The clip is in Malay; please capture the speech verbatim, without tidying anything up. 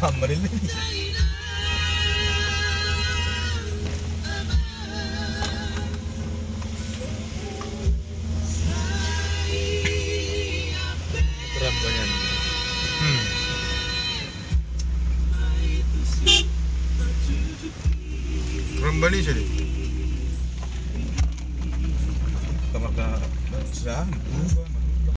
Kamarin ini. Keren banyak. Hmm. Keren banget sih. Kamar ka sudah berubah.